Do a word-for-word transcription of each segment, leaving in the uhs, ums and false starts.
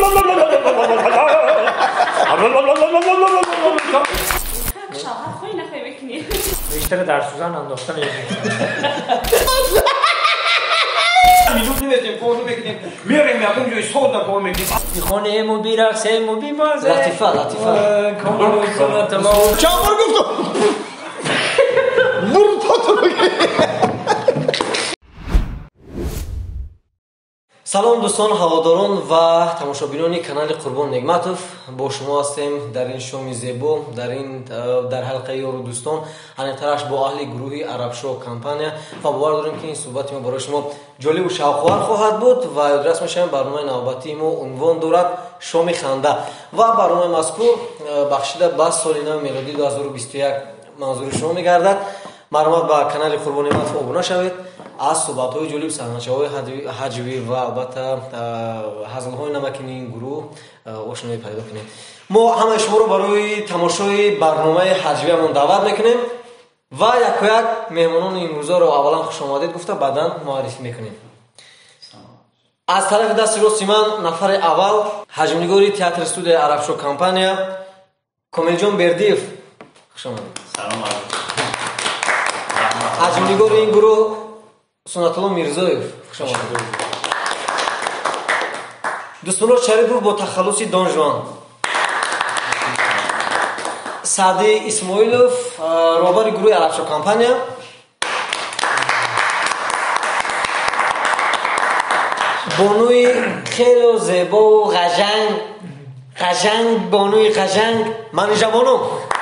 شوهر خوی نخوای بکنی بیشتر در سوزن انداختن میدونی میتونیم کارو بکنیم میریم یکم جوی صوت کار میکنیم خانه و بیرقصه و بیمازه لطیفه لطیفه کامل سنت ما چند بار گفتم برو پاتو بگیر. سلام دوستان هواداران و تماشابینان کانال قربان نعمتوف، با شما هستیم در این شومی زیبا در این در حلقه یارو دوستان همینطورش با اهل گروه عرب شو کمپانیا و باور داریم که این صحبت ما برای شما جالب و شوق‌آور خواهد بود و یادرس میشم برنامه نوبتی ما عنوان دارد شومی خنده و برنامه مذکور بخشیده به سال نو میلادی دو هزار و بیست و یک منظور شما میگردد. مرحمت با کانال قربان نعمتوف ابونه شوید، از صحبت‌های جالب سرنوشت‌های حجوی و البته هزل‌های نمکینی این گروه آشنایی پیدا کنید. ما همه شما رو برای تماشای برنامه حجویمون دعوت میکنیم و یک و یک مهمانان این روزا رو اولا خوش آمدید گفته بعداً معرفی میکنیم. از طرف دست راست من نفر اول حجمنگاری تئاتر استودیو عرب شو کمپانیا کامل جان بردیف، خوش آمدید. سلام علیکم. حجمنگار این گروه سنت الله میرزایف، خوش آمدید. دوستان شریف با تخلص دان جوان، سعدی اسماعیلوف رهبر گروه عرب شو کمپانیا، بانوی خیلی زیبا و قشنگ قشنگ بانوی قشنگ منیژه بانو.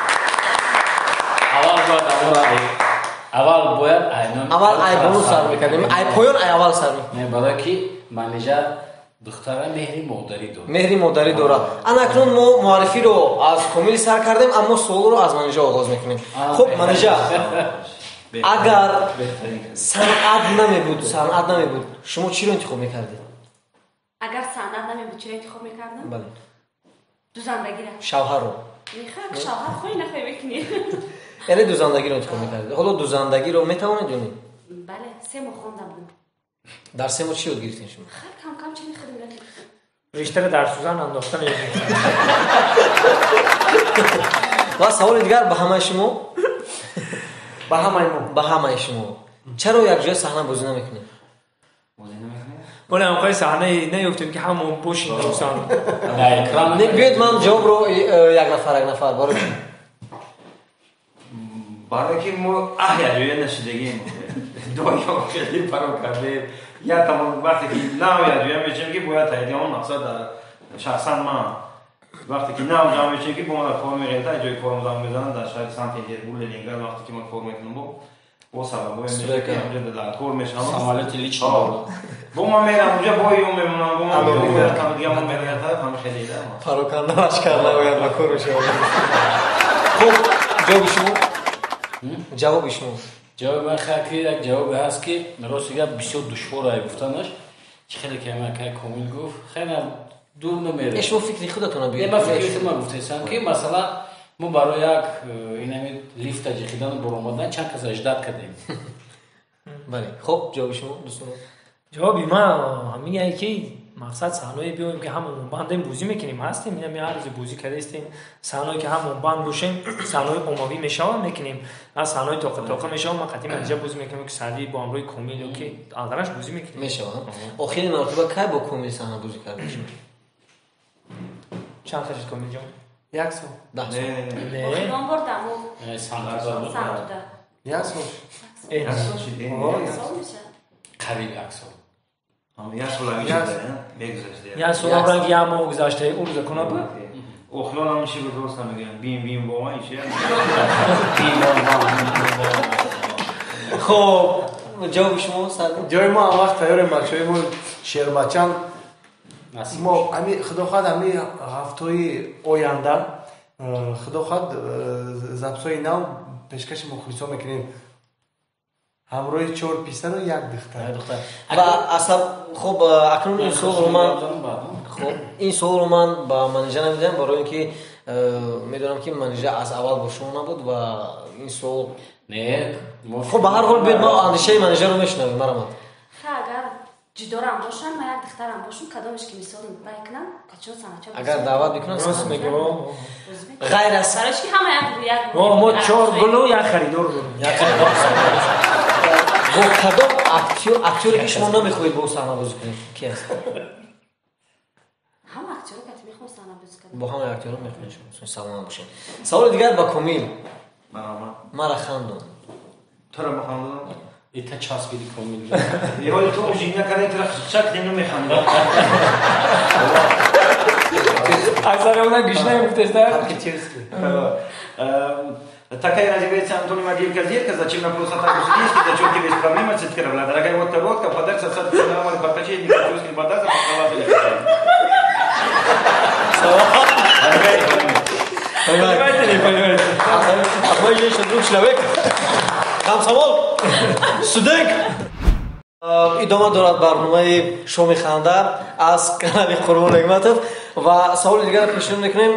اول باید اول باید اینان اول ای بانو سر میکنیم، ای پایان ای اول سر میکنیم. نه برای که منیژه دختره مهری مادری داره. مهری مادری داره. انا اکنون ما معرفی رو از کامل سر کردیم اما سوال رو از منیژه آغاز میکنیم. خب منیژه اگر صنعت نمی بود صنعت نمی بود شما چی رو انتخاب میکردید؟ اگر صنعت نمی بود چی انتخاب میکردم؟ بله. دوزندگی را. شوهر رو. میخوام شوهر خوی نخوای بکنی. یعنی دوزندگی رو انتخاب میکردید. حالا دوزندگی رو میتوانید دونید؟ بله سه ماه خوندم بود. در سه ماه چی یاد گرفتین شما؟ خیلی کم کم چی خدمت. بیشتر در سوزن انداختن و سوال دیگر به همه شما با همه ما به همه شما چرا یک جای صحنه بازی نمیکنید؟ بازی نمی‌کنی؟ ولی همقای صحنه نیفتیم که همون باشین دوستان. در اکران نه بیاید من جواب رو یک نفر یک نفر برای برای که ما احیاجوی نشدگیم دایا خیلی پرو کرده یا تمام وقتی که نه احیاجوی میشیم که باید تایید اون مقصد شخصا من وقتی که نه اونجا میشیم که با ما در فرم غیرتا جای فرم زمان میزنن در شهر سنت پترزبورگ لنینگراد وقتی که ما فرم میکنم با با سبب میشه که اونجا در کور میشم سوالات لیچ با ما میرم اونجا با یوم میمونم با ما میرم تا دیگه ما میرم هم خیلی دارم پروکنده واش کرده باید بکور بشه. خب جواب شما جواب شما جواب من خیلی یک جواب هست که راست میگم بسیار دشوار ای گفتنش که خیلی کلمه که کامل گفت خیلی دور نمیره. شما فکری خودتون بیارید. نه من فکری من گفتم که مثلا ما برای یک اینمی لیفت اجخیدن برآمدن چند کس اجداد کردیم. بله خب جواب شما دوستان؟ جوابی ما همینه که مقصد صحنه‌ای بیایم که همون باندیم بازی میکنیم هستیم اینا می هر روز بازی کرده استیم صحنه‌ای که همون باند باشیم صحنه‌ای عمومی میشوام میکنیم از صحنه‌ای توقع توقع میشوام ما قطعی منجا بازی میکنیم که سری با امروی کمیل که آدرش بازی میکنیم میشوام آخرین مرتبه کی با کمیل صحنه بازی کردید شما؟ چند خرج کمیل جان یک سال ده سال نه آخرین بار دمو سمت سمت یک سال این اصلا چی؟ سال میشه قریب یک سال هم یه سال همیشه داره میگذشته یا سال رنگ یا ما گذاشته اون روز کنه بود اخلان هم میشه به درست نمیگن بیم بیم با ما ایشه خب جواب شما سلام جای ما هم وقت تیار مکشوی ما شیر بچن نصیب ما امی خدا خواهد امی هفته‌ی آینده خدا خواهد زبسای نو پیشکش مخلصا میکنیم همراه چهار پسر و یک دختر دختر و اصلا خب اکنون این سوال رو من خب این سوال رو من با منیژه نمیدم برای اینکه میدونم که منیژه از اول با شما نبود و این سوال نه خب به هر حال بیاید ما اندیشه منیژه رو میشنویم. مرحمت اگر جدارم باشن و یک دخترم باشون کدامش که مثال بکنن کچون سنچا اگر دعوت بکنن راست میگه ما غیر از سرش که همه یک یک ما ما چهار گلو یک خریدار بود با کدام اکتور اکتوری که شما نمیخواید با صحنه بازی کنید کی است؟ هم اکتور که میخوام سنا بازی کنم با همه اکتورها میخواید شما سلام باشین. سوال دیگر با کمیل مرحبا مرا خواندون تو رو بخوام ایتا چسبیدی کمیل یه حال تو اوجینه کنه تو چک دینو میخوام اکثر اونا گشنه میفتستر Такая развивается Антоний Матвеев Казирка, зачем на просто так узкий, зачем тебе есть проблема, цитировала. Дорогая вот короткая, подарка, сад, нормальный подточение, не хочу сказать, податься, покрываться. понимаете, не понимаете. А мой еще друг человек. Комсомол. Студент. ادامه دارد برنامه شومی خنده از کانال قربان نعمتov و سوال دیگر پیشنهاد میکنیم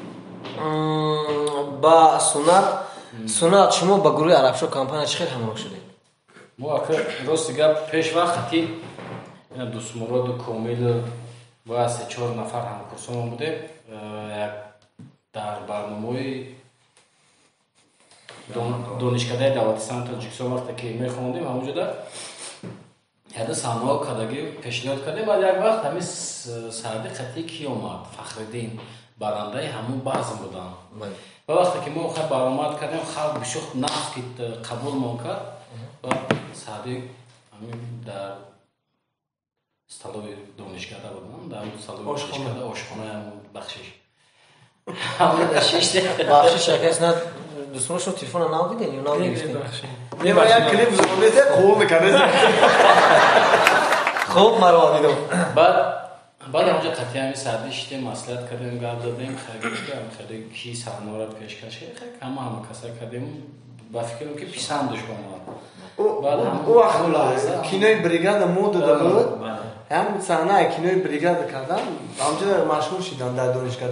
با سنت سنت شما با گروه عربشو کمپانی چه خیلی همراه شدید؟ ما اخیر راست گپ پیش وقتی اینا دوست مراد و کامل با سه چهار نفر همکارسان بوده یک در برنامه دانشکده دعوتستان تاجیکستان وقتی که میخوندیم همونجا در یاد سانو کداگی پیشنهاد کردیم بعد یک وقت همین سعدی خطی کی اومد فخرالدین برنده همون بعضم بودن و وقتی که ما خب برآمد کردیم خلق بشوخ نفت که قبول ما کرد و سعدی همین در استالوی دانشکده بودن در استالوی دانشکده آشخانه همون بخشش همون داشته بخشش شکست نه دوستان شما تلفن نام دیدین یا نام نگیستین؟ یه با یک کلیپ زمانیده خوب میکنه خوب مرا دیدم بعد بعد همونجا قطعی همین سعدی شدیم مسئلت کردیم گرد دادیم خیلی خیلی کی سرنورد پیشکش خیلی همه همه کسا کردیم با فکرم که پیسندش کنم بعد او وقت کینوی بریگاد مود داده بود هم صحنه کینوی بریگاد کردن همونجا مشهور شدن در دانشکده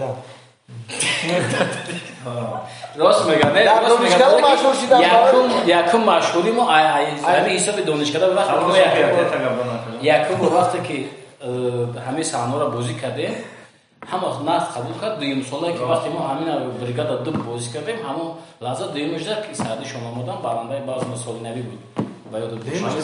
راست میگم نه در دانشکده مشهور شدن یکم یکم مشهوری ما همین حساب دانشکده وقتی یکم وقتی که همه صحنه را بازی کردیم همه نفت قبول کرد دویم ساله که وقتی ما همین بریگاد دو بازی کردیم همون لحظه دویمش در که سعدی شما آمدن برنده باز مسئول نبی بود و یاد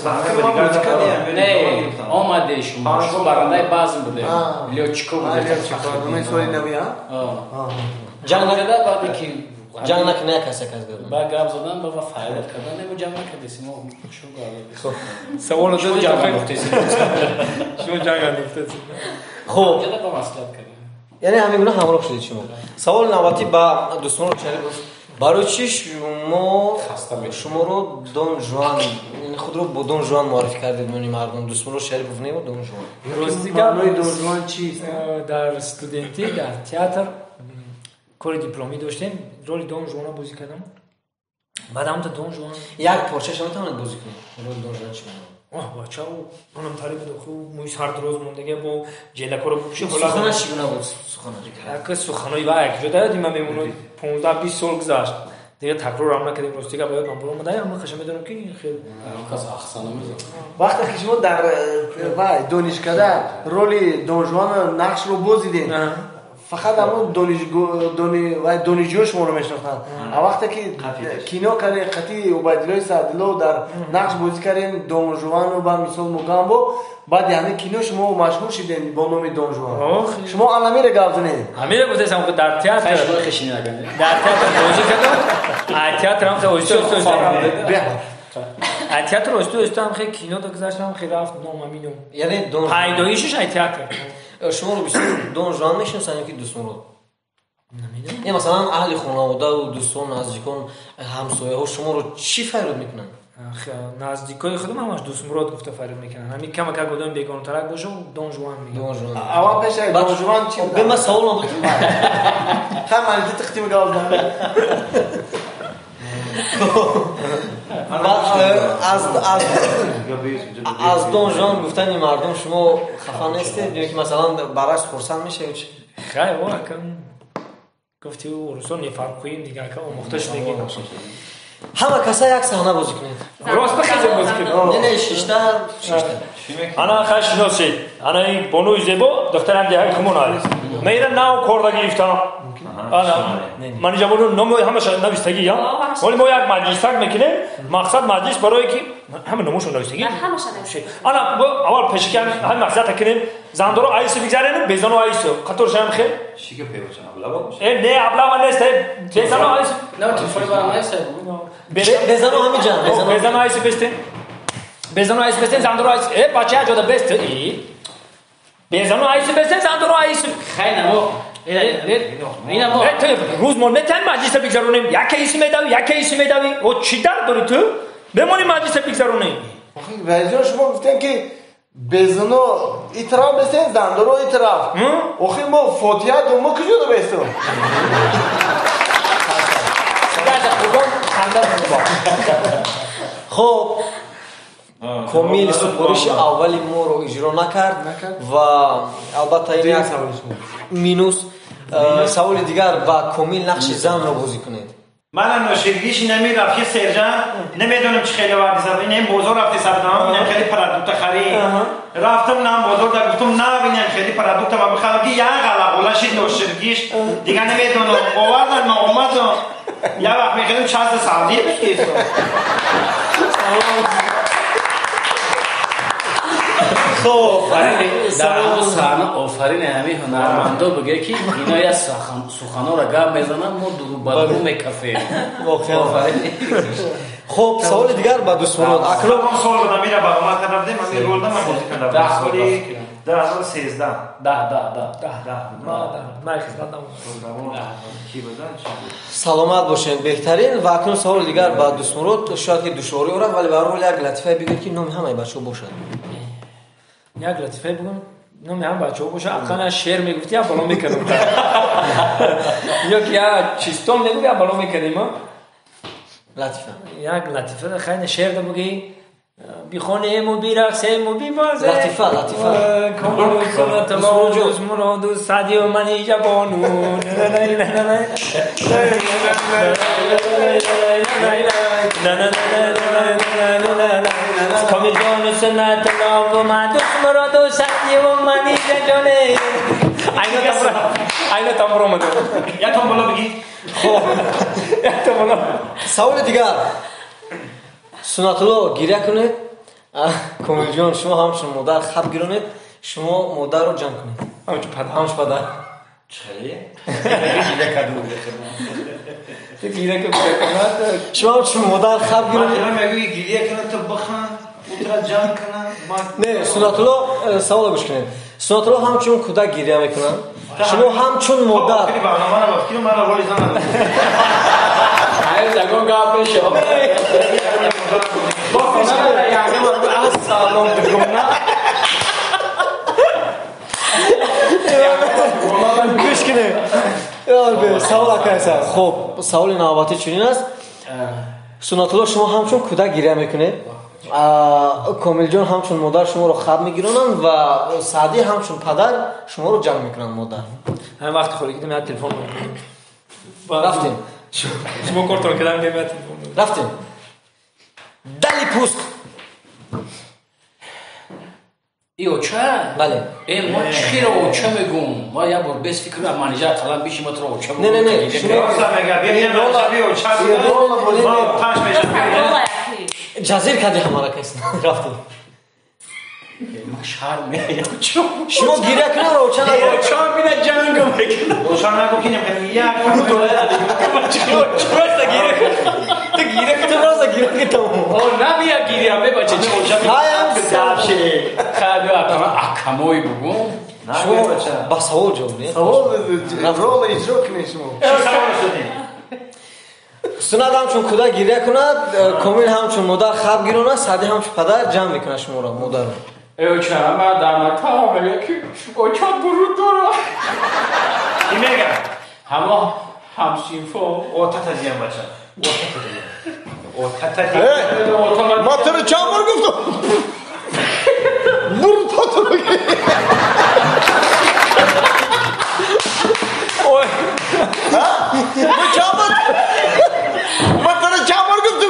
نه آمده شما شما برنده باز بوده لیوچکو بوده مسئول نبی ها جنگ نکرده بعدی که جنگ نکنه کسی کس دادن با گپ زدن با فعالیت کردن نمو جنگ نکردیم ما شو گفت سوال شو دادی جنگ گفتیم شو جنگ گفتید خوب جدا با مسئله کردیم یعنی همین گونه همراه شدید شما سوال نوبتی با دوستان رو شریک برای چی شما شما رو دون جوان یعنی خود رو با دون جوان معرفی کردید میونی مردم دوستان رو شریک بفنیم و دون جوان روز دیگه برنامه دون جوان چیست؟ در استودنتی در تئاتر کار دیپلمی داشتیم رول دون جوان بازی کردم بعد هم تا دون جوان یک پارچه شما میتونید بازی کنید رول دون جوان چی آه بچه ها اونم طالب دو مویش هر روز موندگه با جلکو رو پوشه سخنش چگونه بود سخنش یک سخنای با یک جدا دیدیم میمونه پانزده بیست سال گذشت دیگه تکرار هم نکردیم روز دیگه باید من برام مدام اما خشم میدونم که خیلی کس احسان میزه وقتی که شما در وای دانشکده رول دون جوان نقش رو بازیدین فقط همون دانشجو دانی و دانشجو شما رو میشناختن وقتی که کینو کردیم قطعی عبیدالله سعدالله در نقش بازی کردیم دون جوان رو با مثال مگامبو بعد یعنی کینو شما مشهور شدین با نام دون جوان شما علمی رو گفتین همین رو گفتم که در تئاتر خشم خشینی نگنده در تئاتر بازی کردم تئاتر هم خیلی اوست اوست تئاتر اوست اوست هم خیلی کینو داشتم خیلی رفت نام همینو یعنی دون پیدایشش ای تئاتر شما رو بیشتر دون جوان میشناسن که دوستان رو نمیدونم یا مثلا اهل خانواده و دوستان نزدیکان همسایه ها شما رو چی فرید میکنن نزدیکای خودم همش دوست مراد گفته فرید میکنن همین کم کم گفتم بیگانه ترک باشه دون جوان میگن دون جوان اول پیش دون جوان چی بود به من سوال نبود هم من دیگه تختیم گفتم از از از دون جوان گفتن مردم شما خفه نیستید یا که مثلا براش خرسند میشه چی خیلی واقعا گفتی و رسول نفرقیم دیگه که آموختش میگیم ҳама каса як саҳна бозӣ кунед. Рост бахезем бозӣ кунем. Не не шишта шишта. Ана хаш шиносед. Ана ин бонуи зебо духтарам диҳаи хумон аст. Мера нав корда гирифтам. Ана ман ҷавону номи ҳамаша навистагӣ я. Вале мо як маҷлисак мекунем. Мақсад маҷлис барое ки ҳама номошон навистагӣ. ҳамаша навистагӣ. Ана аввал пешки ҳам мақсад кунем. Зандоро айсо бигзарем, безану айсо. Қатор шам хел. Шика певача аблава бош. Э не аблава нест, безану айсо. Не телефони барам айса. Безану ҳамиҷан, безану. Безану айсо бестем. Безану айсо бестем, зандоро айсо. Э бача ҷода бест. Безану айсо бестем, зандоро айсо. Хайна мо. Ина мо. Э то рӯз мо метаем маҷлиса бигзаронем. Яке айсо медавӣ, яке айсо медавӣ. О чӣ дард дорӣ ту? Бемонӣ маҷлиса бигзаронем. охи вайҷон шумо гуфтем ки безано итраф бестем, зандоро итраф. охи мо фотиҳа думо куҷода бестем? хуб комил супориши аввали моро иҷро накард ва албатта ин як минус. саволи дигар ба комил нақши занро бозӣ кунед. منم نوشیدگیش نمیرفت که سرجان نمیدونم چه خیلی وقتی زد اینم بازار رفتی سردام اینم خیلی پرادکت خرید رفتم نام بازار در گفتم نه اینم خیلی پرادکت و بخوام که یا غلا غلاشید نوشیدگیش دیگه نمیدونم آوردن ما اومدم یا وقت میخوام چهار ساعتی بکیسم خب در همون صحنه آفرین همه هنرمندا بگه که اینا یا سخنا را گپ میزنن ما درو بدرو میکفیم واقعا خب سوال دیگر با دوستان اکنون سوال بودم میره با ما کردم من رولدم من بازی کردم ده سالی ده هزار سیزده ده ده ده ده من خدمتم کی بودن سلامت باشین بهترین و اکنون سوال دیگر با دوستان شاید که دشواری اورد ولی به هر حال یک لطیفه بگید که نام همه بچه‌ها باشد. یک لطیفه بگم نام هم بچه‌ها باشه اصلا شعر میگفتی یا بالا میکنم یا که یا چیستون میگفتی یا بالا میکنیم لطیفه یک لطیفه خیلی شعر ده بگی بیخونیم و بیرقصیم و بیبازیم لطیفه لطیفه کامل کنه تماجز مراد و سعدی و منی جبانون کامل جان سنت نام و مدوس مراد و سعدی و منی جانه aynı tam vuramadım. Ya tam bola بگی Ya tam bola. سوال دیگر سنت‌الله گریه کنید کامل جان شما همچون مادر خب گیرونید شما مادر رو جمع کنید همچون پدر همچون پدر چلیه گیره کدو تو گیره که بکنه شما همچون مادر خب گیرونید من میگم گریه کنه تو بخن اونطرا جمع کنه نه سنت‌الله سوال گوش کنید سنت‌الله همچون کودک گریه میکنن شما همچون مادر خیلی برنامه رو بخیر من رو رولی زنم ای زگون گپ بشه با فنا یعنی من از سلام بگم گوش کنید یار به سوال اکایسا خب سوال نوبتی چنین است سنت‌الله شما همچون کودک گریه میکنید کامل جان همچون مادر شما رو خواب میگیرونن و سعدی همچون پدر شما رو جمع میکنن مادر همین وقت خوری کدیم یاد تلفن میکنیم رفتیم شما کارتون کدام که یاد تلفن رفتیم دلی پوست ای اوچه بله ای ما چی رو اوچه میگم ما یه بار بس فکر کنم منیجر طلب بیشی ما تو رو اوچه نه نه نه شما میگم بیا بیا بیا بیا چا بیا ما پاش میشم جزیر کردی همارا کسی رفتیم ما شرم میاد شما گیره کنه رو اوچه نگو اوچه میده جنگم میکنه اوچه نگو که نمیکنم یک چرا گیره تو گیره که تو رازا گیره که تو او نبیا گیری همه بچه چه اوچه هایم دبشه خیلی اکما اکمایی بگم شما با سوال جواب نه سوال رول اجرا کنید شما چی سوال شدی سنت همچون کودک گیره کند کامل همچون مادر خواب گیرونه سعدی همچون پدر جمع میکنه شما را مادر رو اوچه همه دامت ها میگه که اوچه برو دارا این میگم همه همسینفو او تتجیم بچه او تتجیم او تتجیم ما تو رو چند بار گفتم برو پاتو بگی ما چند بار ما تو رو چند بار گفتم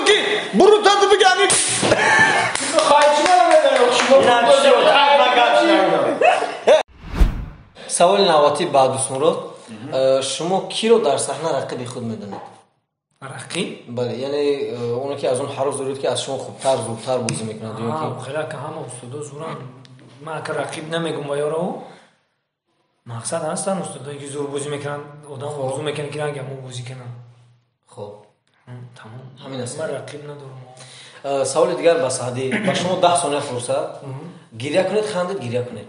Aynan şut, aynan gap. саволи навбатӣ ба Дӯстмурод, шумо киро дар саҳна рақиби худ медонед? рақиб бале, яъне оне ки аз он ҳарос доред ки аз шумо хубтар зудтар бозӣ мекунад ё ки хеле ка ҳама устодо зуран ман ка рақиб намегум ба ёро мақсад ҳастан устодои ки зур бозӣ мекунанд одам орзу мекунад ки ранги мо бозӣ кунам. хоб тамом ҳамин аст. ман рақиб надорам. саволи дигар ба Саъдӣ, ба шумо даҳ сония фурсат, гиря кунед, хандед, гиря кунед.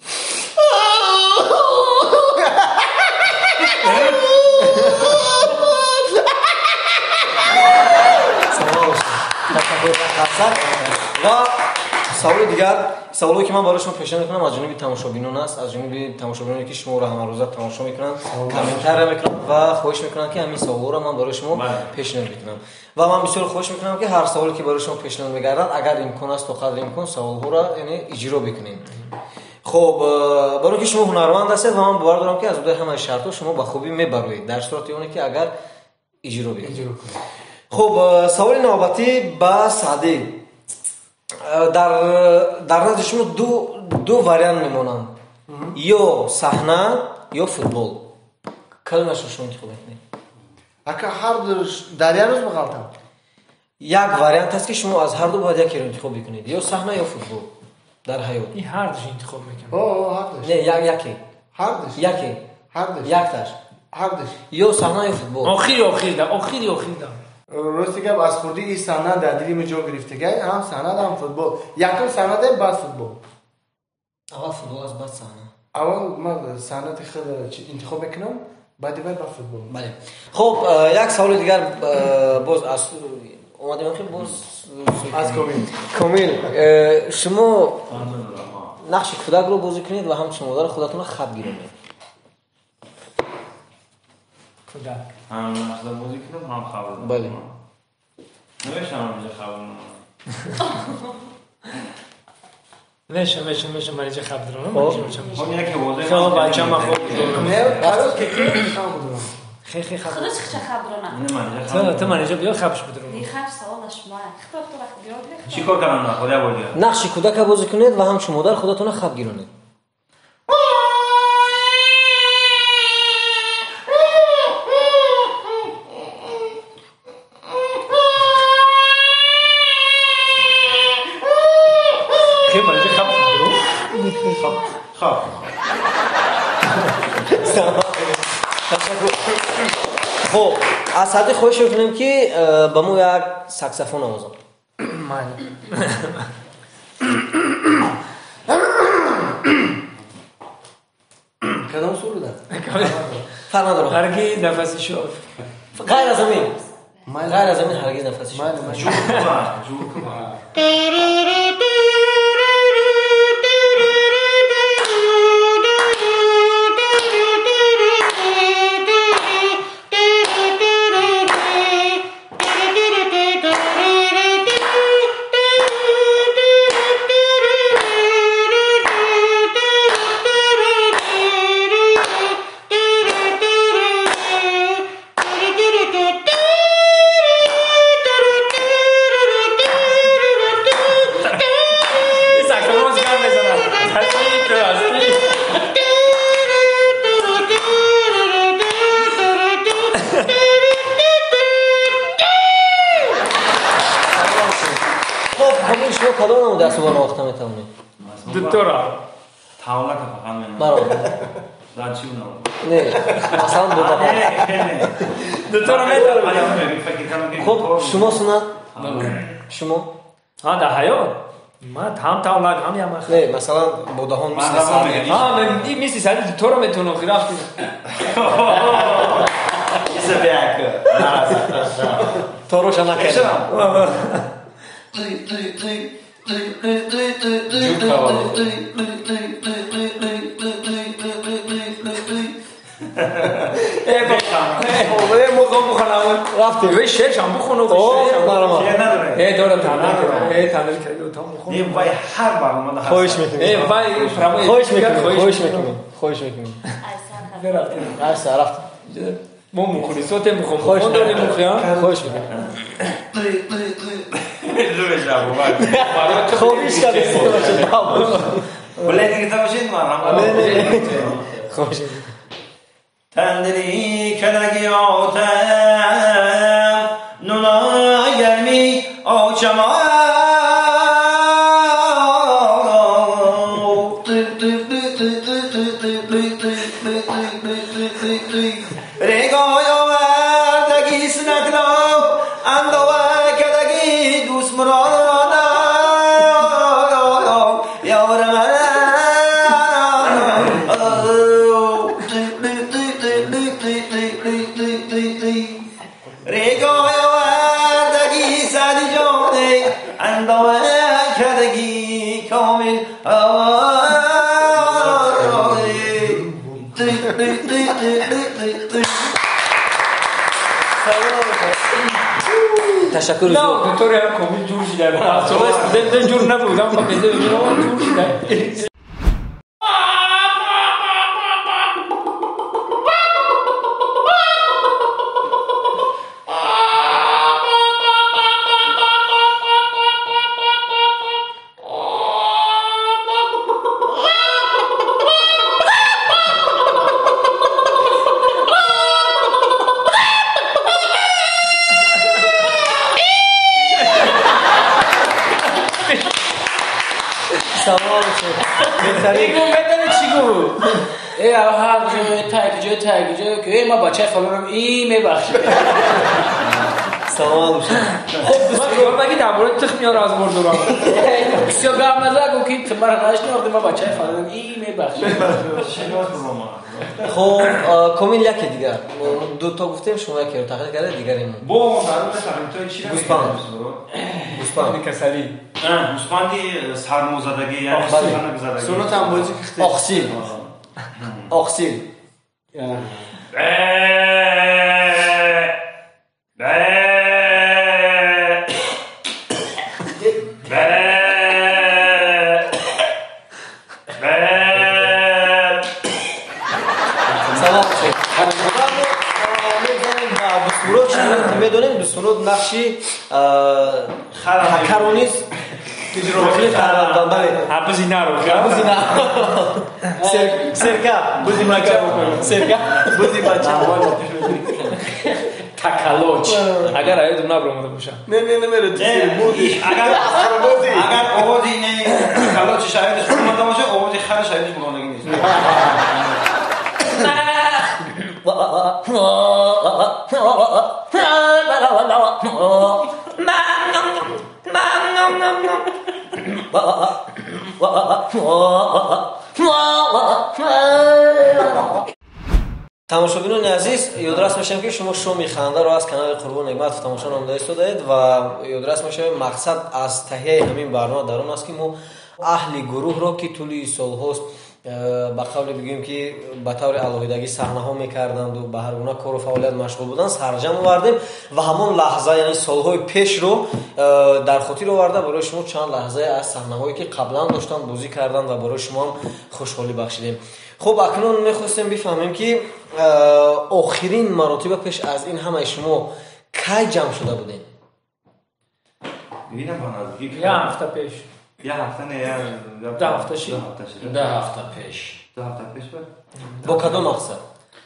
ва саволи дигар, саволое ки ман барои шумо пешниҳод мекунам аз ҷониби тамошобинон аст, аз ҷониби тамошобиноне ки шуморо ҳамарӯза тамошо мекунанд, комментария мекунанд ва хоҳиш мекунанд ки ҳамин саволҳоро ман барои шумо пешниҳод мекунам. ва ман бисёр хоҳиш мекунам ки ҳар саволе ки барои шумо пешниҳод мегардад, агар имкон аст то қадри имкон саволҳоро яъне иҷро бикунед. хоб, барои ки шумо ҳунарманд ҳастед ва ман бовар дорам ки аз будаи ҳамаи шартҳо шумо ба хубӣ мебароед, дар сурати оне ки агар иҷро бикунед. хоб, саволи навбатӣ ба Саъдӣ. дар дар назди шумо ду ду вариант мемонанд, ё саҳна ё футбол. кадомашро шумо интихоб мекунед? ака ҳар ду дар як рӯз мағалтам. як вариант аст ки шумо аз ҳарду бояд якеро интихоб бикунед, ё саҳна ё футбол дар ҳаёт. ин ҳар душ интихоб мекунам. о ҳар душ не як яке ҳар душ яке ҳар душ якташ ҳар душ ё саҳна ё футбол. охири охирида охири охирида рости гап аз хурди ин саҳна дар дили мо ҷо гирифтагай, ҳам саҳна ҳам футбол. Якум саҳна дем баъд футбол. аввал футбол аст баъд саҳна. аввал ман саҳнати худ интихоб мекунам, баъди баъд ба футбол. бале. хоб, як саволи дигар боз аз омадем ки боз аз Комил. Комил, шумо нақши кӯдакро бозӣ кунед ва ҳамчун модари худатонро хаб гиронед. кӯдак ҳам нақшда бозӣ кунам, ҳам хабар дорам. бале. намешавам инҷа хабар дорам. меша меша меша ман инҷа хаб дорам. хоб яке бозӣ хеле бачама хоб не қарос ки ки хам будам. хе хе хаб خودش چه خبرونه не ман инҷа تو хабар تو من اینجا بیا خبرش بدرم. دی خبر سوالش ما خطا تو وقت بیاد чӣ кор кардам на худа болия нақши кӯдака бозӣ кунед ва ҳамчун модари худатонро хаб гиронед. خیلی من اینجا خبرش بدرم. хоб хоб, аз Саъдӣ хоҳиш мекунем ки ба мо як саксофон овозон. майли кадом сур буда? фарқ надорад. ҳаргиз нафаси шоф ғайр аз амин Майли. ғайр аз амин ҳаргиз нафаси шуд. майли майли. ҷуқва ҷуқва کدام نموده است بار وقت میتونید دکترا تاولا که فقط من برام در چی اونم نه مثلا دو دفعه دکترا میتونم خب شما سنت شما ها در حیات ما هم تاولا هم یا مخ نه مثلا با دهان مثل سر ها من این میسی سر دکترا میتونم خیرافتی ایسا بیاکه تو روشن نکردم ای بابا ای موقع بخونم رفتی وی شش هم بخونم اوه برام ای دارم تمرین ای تمرین کردم تا بخونم این وای هر بار اومده خوش میکنی ای وای فراموش خوش میکنی خوش میکنی خوش میکنی رفتی رفت رفت مو میخونی صوت میخونم خوش داری میخوام خوش میکنی زور جواب خوبیش کردیم ولی دیگه تماشید ما نه نه خوش تندری کدگی آتم نونا گرمی آچما ریگای آوردگی سنکلام اندوه کدگی دوست مرانا یارم ریگای آوردگی سدی جانه اندوه کدگی کامل تشکر نه دکتر هم کامل جور شده بود تو استودنت جور نبودم با بده ببینم جور شده دیگه بدن چی گفت؟ ای هر جای تاگ جای تاگ جای که ای ما بچه فلانم ای میبخشید. سلام شما. خب دوست یار بگی درباره تخم یار از مردورم. بسیار گام نزد گفت که تمر ناش نورد ما بچه فلانم ای میبخشید. خب کامل یکی دیگر دو تا گفتیم شما یکی رو تقلید کرده دیگریم بو معلومه فهمید تو چی گوسپند. گوسپند کسلی نه گوسپندی سرموزدگی یعنی سرموزدگی زدگی سونات هم بازی کخته آخسیل آخسیل میدونیم دوستان نقشی هکرونیست تجربه کردن بله ابوزینا رو ابوزینا سرکا بوزی بچه سرکا بوزی بچه تکالوچ اگر آید اونا برامده باشم نه نه نه میره بودی اگر اگر آوازی نه کالوچ شاید اومده باشه آوازی خر شاید برامده نیست تماشاگران عزیز یادداشت میشم که شما شومی خنده رو از کانال قربان نعمت تماشا نموده استودید و یادداشت میشم مقصد از تهیه همین برنامه در اون است که ما اهل گروه رو که طولی سال‌هاست با قول بگیم که به طور علاقیدگی صحنه ها میکردند و به هر گونه کار و فعالیت مشغول بودند سرجم آوردیم و همان لحظه یعنی سالهای پیش رو در خاطر آورده برای شما چند لحظه از صحنه هایی که قبلا داشتن بازی کردند و برای شما هم خوشحالی بخشیدیم. خب اکنون میخواستیم بفهمیم که آخرین مراتب پیش از این همه شما کی جمع شده بودین؟ ببینم بنازی یه هفته پیش یه هفته نه یا ده هفته شد ده هفته پیش دو هفته پیش بود با کدام مقصد؟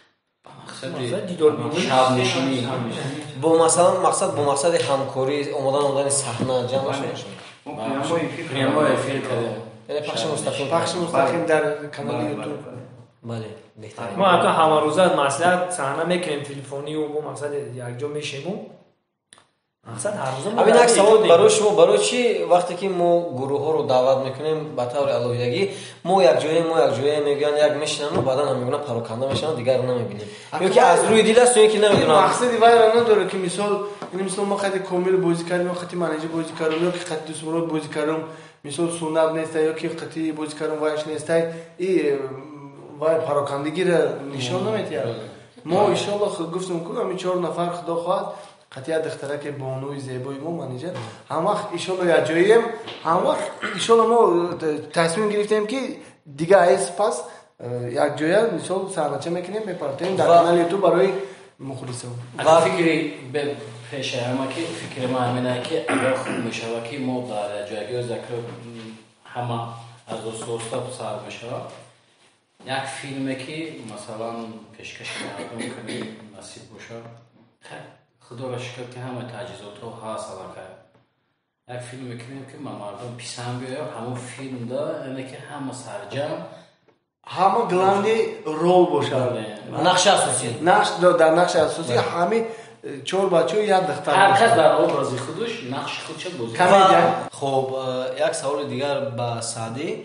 مقصد دیدار بینی شب نشینی با مثلا مقصد با مقصد همکاری اومدن اومدن صحنه جمع شدن پریما افیر کرده یعنی پخش مستقیم پخش مستقیم در کانال یوتیوب بله بهتره. ما حتی همه روزه مصلحت صحنه میکنیم تلفنی و با مقصد یک جا میشیم مقصد هر روزه ما همین یک سوال برای شما برای چی وقتی که ما گروه ها رو دعوت میکنیم به طور علاویدگی ما یک جایی ما یک جایی میگن یک میشنن و بعدا هم میگن پراکنده میشن دیگر رو نمیبینیم یا که از روی دیل است یا که نمیدونم مقصدی وای نداره که مثال یعنی مثلا ما خیلی کامل بازی کردیم خیلی منیجر بازی کردیم یا که خیلی دوست مراد بازی کردیم مثال سوناب نیست یا که خیلی بازی کردیم وایش نیست ای وای پراکندگی را نشون نمیده ما ان شاء الله گفتم که همین چهار نفر خدا خواهد قطعا دختره که بانوی زیبای ما منیجر هم وقت ان شاء الله یا جاییم هم وقت ان شاء الله ما تصمیم گرفتیم که دیگه از پس یک جایی ان شاء الله سرچه میکنیم میپرتیم در کانال یوتیوب برای مخلصان و فکری به پیش همه که فکر ما همینه که اگر خوب میشه که ما در جایی از که همه از دوستا سر بشه یک فیلمی که مثلا پیشکش مردم کنیم نصیب باشه خدا را شکر که همه تجهیزات ها هست که یک فیلم میکنیم که مردم پیشم بیایم همون فیلم دا یعنی که همه سرجم همه گلاندی رول باشه نقش اساسی نقش در نقش اساسی همه چهار بچه یک دختر هر کس در ابراز خودش نقش خودش بازی کنه. خب یک سوال دیگر با سعدی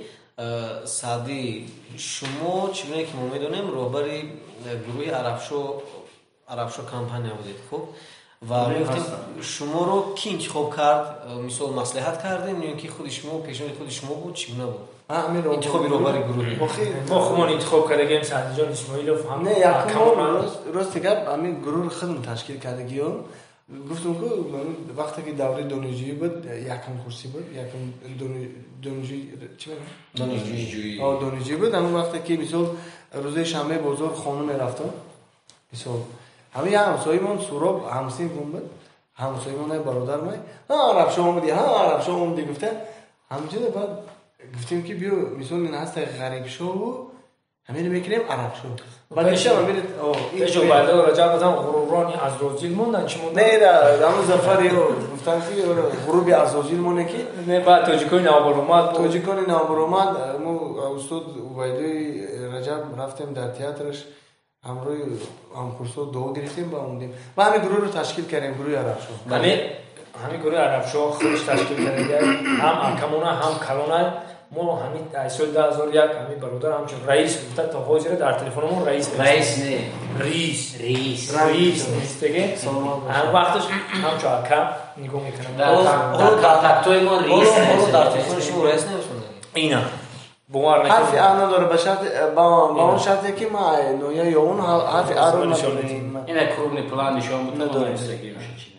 سعدی شما چیزی که ما میدونیم رهبری گروه عربشو عربشو کمپانی بودید خب و میگفتیم شما رو کی انتخاب کرد مثلا مصلحت کردین یا اینکه خود شما پیشنهاد خود شما بود چی نبود همین انتخابی رهبری گروه ما خودمون انتخاب کردیم سعدی جان اسماعیلوف هم نه یکم راست راست که همین گروه خودمون تشکیل کردیم گفتم که وقتی که دوره دانشجویی بود یکم کورسی بود یکم دانشجویی چی میگم دانشجویی آ دانشجویی بود اون وقتی که مثلا روز شنبه بازار خانم رفتم مثلا همین همسایه‌مون سوراب همسین بود همسایه‌مون برادر من ها عرب شما بودی ها عرب شما بودی گفته همینجوری بعد گفتیم که بیا مثلا این هست غریب شو همین میکنیم عرب شو بعد میشه میرید او اینجا بعد راجع به غرورانی از روزیل موندن چی موندن نه نه همون ظفر یو گفتن که غروبی از روزیل مونه که نه بعد توجیکوی نابرماد توجیکوی نابرماد مو استاد عبیدی رجب رفتیم در تئاترش همروی هم کورسو دو گرفتیم با موندیم و همین گروه رو تشکیل کردیم گروه عرب شو همین همین گروه عرب شو خودش تشکیل کرده هم اکمونا هم کلونا ما همین سال دو هزار و یک همین برادر همچون رئیس گفت تا حاضر در تلفنمون رئیس رئیس نه رئیس رئیس رئیس نیست دیگه هم وقتش همچون اکم نگاه میکنم در کانتاکتوی ما رئیس هست در تلفن شما رئیس نمیشونه اینا بوار حرف آن داره به شرط با با اون شرطی که ما نویا یا اون حرف ارو نشون اینا کرونی پلان نشون میده ما نمیشه چی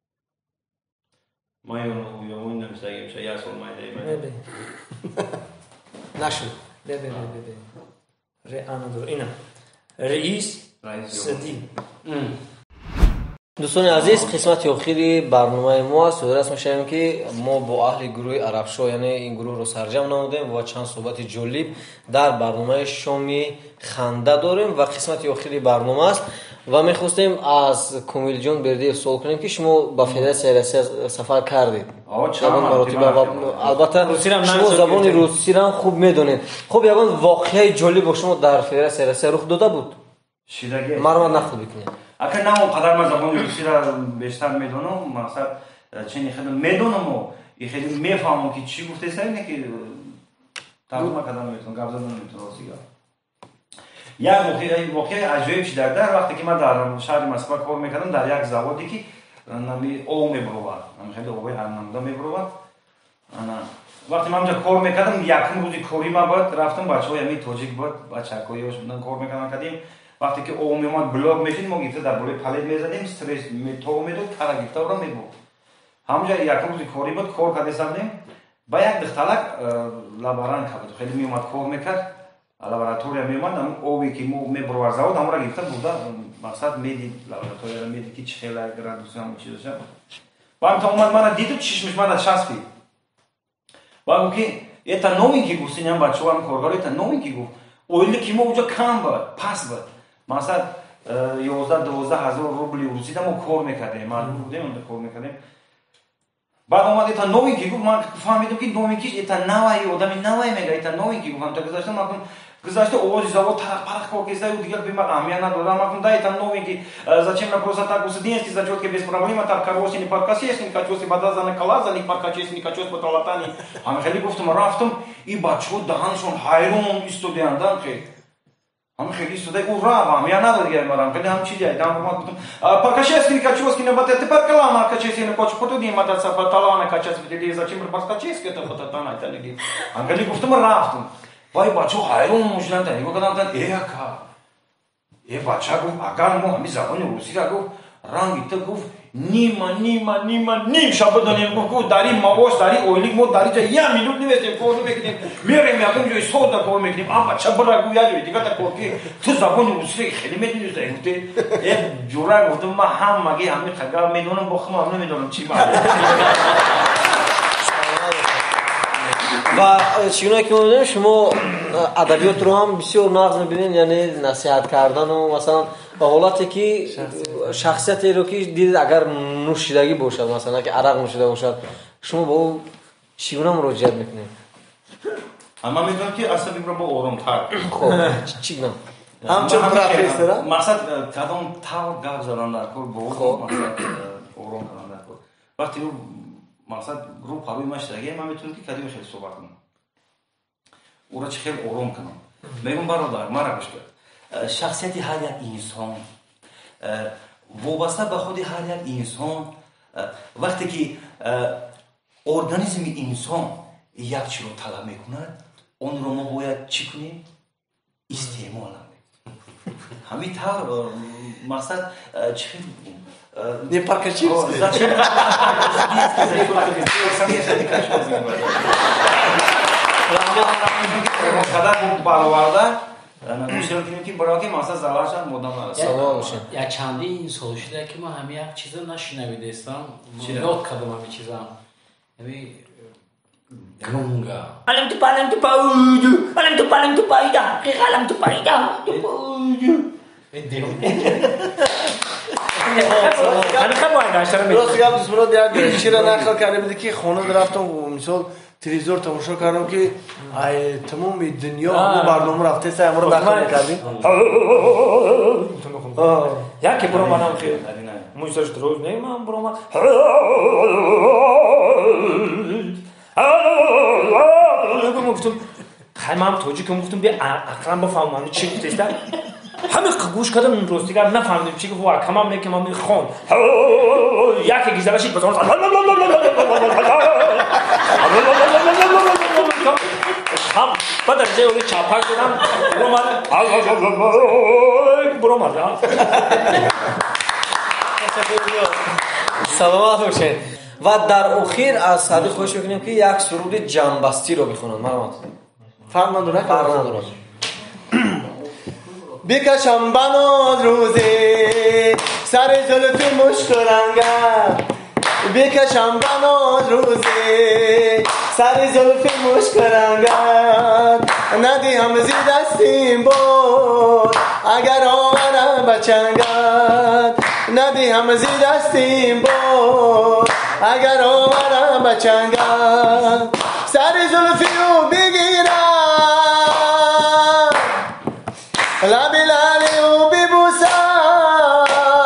ما یه اون نمی‌سازیم شاید یا سال مایده نشد بده بده بده ر انا دور اینا رئیس صدی دوستان عزیز قسمت آخری برنامه ما است و درست میشیم که ما با اهل گروه عرب شو یعنی این گروه رو سرجم نمودیم و چند صحبت جالب در برنامه شامی خنده داریم و قسمت آخری برنامه است و میخواستیم از کمیل جان بردی سوال کنیم که شما با فدراسیون سیاسی سفر کردید البته شما زبان روسی را خوب میدونید خب یگان واقعه جالب با شما در فدراسیون سیاسی رخ داده بود شیدگی مرا نقل بکنید اگر نه اونقدر من زبان روسی را بیشتر میدونم مقصد چنین خیلی میدونم و خیلی میفهمم که چی گفته است اینه که ترجمه کردن میتونم گپ زدن میتونم روسیه یک واقعه واقعه عجیبی چی در در وقتی که من در شهر مسکو کار میکردم در یک زاودی که نمی او میبرواد من خیلی اوی اننده میبرواد انا وقتی من اونجا کار میکردم یکم روزی کاری ما بود رفتم بچه‌ها یعنی تاجیک بود بچه‌کاییش بودن کار میکردن کردیم وقتی که او میومد بلاگ میشید ما گیفته در بالای پلید میزدیم استرس میتو میداد کارا گیفته رو میبرد همونجا یکم روزی کاری بود کار کردیم با یک دخترک لابران کرد خیلی میومد کار میکرد لابراتوریا میومد هم اوی که مو میبرد زاود همون را گیفته بود مقصد میدید لابراتوریا را میدید که چه خیلی گرادوس هم چیزش بعد تا اومد من دید چشمش من چسبید بعد که eta новый که گفتین هم بچه‌ها هم کارگار eta новый که گفت اویلی که ما اونجا کم بود پس بود مثلا یازده دوازده هزار روبل روزی ما کار میکردیم ما بودیم اونجا کار میکردیم بعد اومد eta новый که گفت من فهمیدم که новый که eta новый آدم новый میگه eta новый که گفتم تا گذاشتم من گذاشته اوزی زاو طرح طرح کو کیسه و دیگه بیمار امیا ندادم من да eta новый که зачем на просто так усадинский зачет que без проблем так хороший не подкачешь не качешь вода за наколаза не подкачешь не качешь по толатани ам خیلی گفتم رفتم این بچه‌ها دهنشون حیران استودیاندان خیلی هم خیلی استودی او را امیا ندادی من خیلی هم چیزی دام ما گفتم подкачешь не качешь не вот это подкалама качешь не хочешь потом не мата са поталана качать видели зачем подкачешь это потатана это не ам خیلی گفتم رفتم وای بچه‌ها حیران شدن تا نگاه کردن ای اکا ای بچه گفت اگر ما همین زبان روسی را گفت رنگ تو گفت نیما نیما نیما نیم شب دانیم کو داری مواش داری اویلیک مو داری جا یه میلیون نوشتیم کورو میکنیم میریم یکم جوی سودا کور میکنیم اما چبرا گویا جوی دیگه تا کوکی تو زبان روسی خیلی میدونی تو اینکه یک جورا گفتم ما هم مگه همین خگا میدونم بخم هم نمیدونم چی معنی و چیزی که می‌دونم شما ادبیات رو هم بسیار نقض می‌بینید یعنی نصیحت کردن و مثلا با حالتی که شخصیتی رو که دیدید اگر نوشیدگی باشد مثلا که عرق نوشیده باشد شما با او چگونه مراجعت می‌کنید؟ اما می‌دونم که اصلا رو با آرام‌تر خب چگونه؟ همچون پروفسور مقصد کدام تا گپ زدن در کار با او مقصد آرام کردن در کار وقتی رو مقصد رو پروی مشترگی من میتونم که کدوم خیلی صحبت کنم او را چه خیلی آرام کنم میگم برادر مرا گوش کن شخصیت هر یک انسان وابسته به خود هر یک انسان وقتی که ارگانیسم انسان یک چیز رو طلب میکند اون رو ما باید چی کنیم استعمال همین طور مقصد چی не покачись. Зачем? Когда bu barvarda مشکل کنیم که برای که مثلا زوارشان مدام نرسه سوا باشه یا چندی این سال شده که ما همه یک چیز رو نشنویده استم یاد کردم همه چیزا همین گونگا Alam tu palam tu paudu, alam tu palam tu paida, alam tu paida, tu paudu. همین خواهی داشتم راست گپ دوست مراد یک چیز را نقل کرده بده که خانه رفتم و مثال تلویزیون تماشا کردم که ای تمام دنیا همون برنامه رفته سه ما رو نقل کردیم یا که برو منم خیلی موسیقیش دروز نیم برو من گفتم خیلی من توجه که گفتم بیا اقلم بفهمم چی گفتش در همه گوش کردم اون روز دیگر نفهمیدم چی گفت و کمام میگم من میخوام یکی گیزه شید بزن هم بعد از اون چاپا کردم برو من برو من سلامت باشین و در اخیر از صدیق خوش بکنیم که یک سرود جنبستی رو بخونن مرحمت فرق نداره فرق نداره بکشم بناز روزی سر زلف مشک و رنگم بکشم بناز روزی سر زلف مشک و رنگم ندی هم زی دستیم بود اگر آورم بچنگم ندی هم زی دستیم بود اگر آورم بچنگم سر زلفی رو بگیرم لبی لالی و ببوسم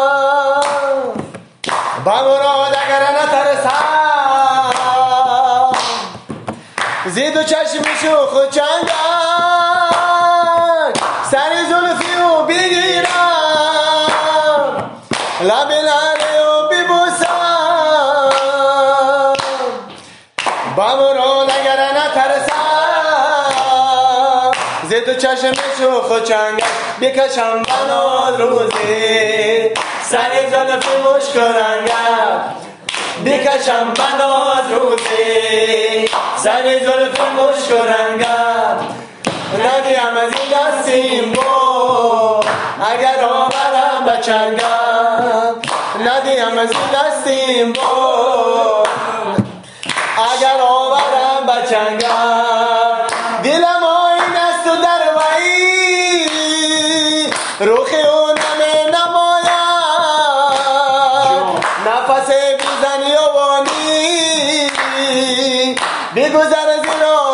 با مراد اگر نترسم زید و چشمشو خود چنگم سر زلفی و بگیرم لبی لالی و ببوسم با مراد اگر نترسم زید و چشمشو خود چنگم بکشم بناز روزی سر زلف مشک و رنگم بکشم بناز روزی سر زلف مشک و رنگم ندیم از این دستیم بود اگر آورم بچنگم ندیم از این دستیم بود اگر آورم بچنگم دلم آین است و در وعی روخ او نمی نمایم نفس بیزنی و بانی بگذر زیرا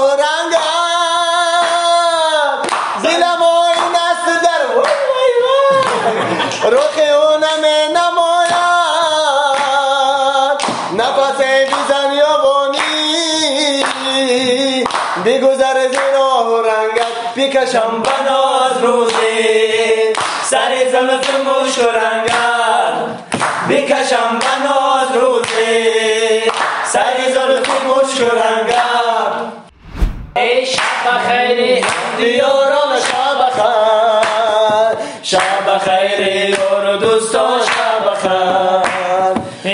رنگم دلم آین است در وعی روخ او نمی نمایم نفس بیزنی و بانی بگذر زیرا رنگت بکشم بناز روزی سر زلف مشک و رنگت بکشم بناز روزی سر زلف مشک و رنگت ای شب خیری دیاران شب خیر شب خیر یار و دوستان شب خیر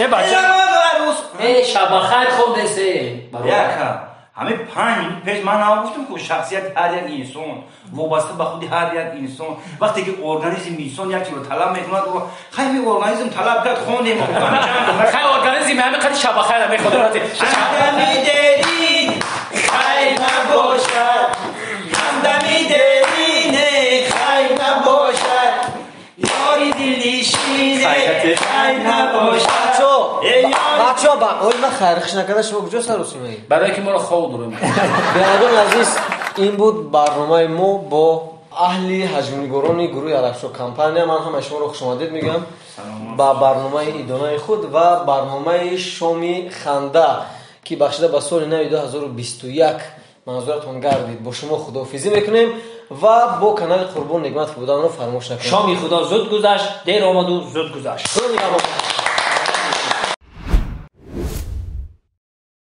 چه بچه ای شب خیر خود دسته یکم همه پنج پیش من هم گفتم که شخصیت هر یک انسان وابسته به خود هر یک انسان وقتی که ارگانیسم انسان یکی رو طلب میکند و خیلی ارگانیسم طلب کرد خوندیم خیلی ارگانیسم همه قد شب خیر میخواد همدمی دری خیلی نباشد همدمی دری نه خیلی نباشد یاری دلی شینه خیلی نباشد بچه ها بقایی من خیرخش نکرده شما کجا سر رسیم هایی؟ برای که ما رو خواه دارم بینادون عزیز این بود برنامه ما با اهلی حجمنگاران گروه علفشو کمپانی. من هم شما رو خوش آمدید میگم با برنامه ایدانای خود و برنامه شامی خنده که بخشیده به سال نو دو هزار و بیست و یک منظورتون گردید. با شما خداحافظی میکنیم و با کانال قربان نعمت بودن رو فراموش نکنید. شامی خدا زود گذشت، دیر آمد و زود گذشت.